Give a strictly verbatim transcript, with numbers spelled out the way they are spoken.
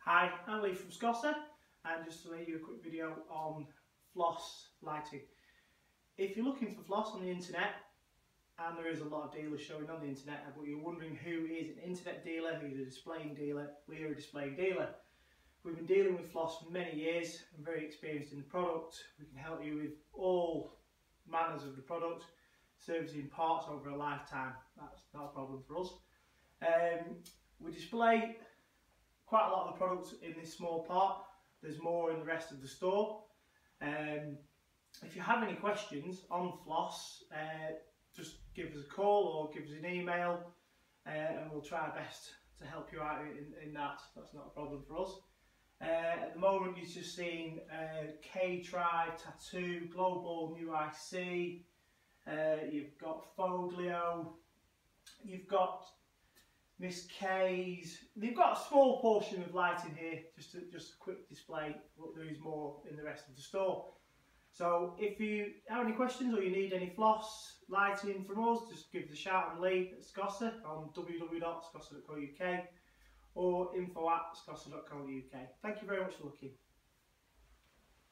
Hi, I'm Lee from Scosser, and just to make you a quick video on floss lighting. If you're looking for floss on the internet, and there is a lot of dealers showing on the internet, but you're wondering who is an internet dealer, who's a displaying dealer, we're a displaying dealer. We've been dealing with floss for many years and very experienced in the product. We can help you with all manners of the product, servicing parts over a lifetime. That's not a problem for us. Um, we display quite a lot of the products in this small part. There's more in the rest of the store. Um, if you have any questions on floss, uh, just give us a call or give us an email, uh, and we'll try our best to help you out in, in that. That's not a problem for us. Uh, at the moment you're just seeing uh, K-Tri, Tattoo, Global, New I C, uh, you've got Foglio, you've got Miss K's. They've got a small portion of lighting here, just a, just a quick display, but there is more in the rest of the store. So if you have any questions or you need any floss lighting from us, just give us a shout on Lee at Scosser on w w w dot scosser dot co dot u k or info at scosser dot co dot u k. Thank you very much for looking.